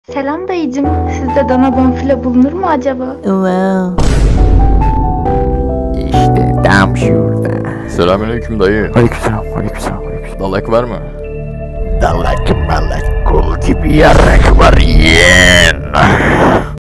Selam dayıcım. Sizde dana bonfile bulunur mu acaba? Wow. İşte tam şurada. Selamünaleyküm dayı. Aleykümselam, aleykümselam, aleykümselam. Dalak var mı? Dalak malak kol gibi yarak var yeğen.